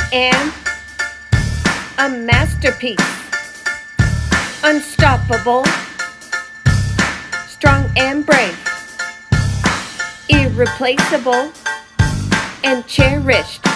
and a masterpiece. Unstoppable, strong and brave, irreplaceable, and cherished.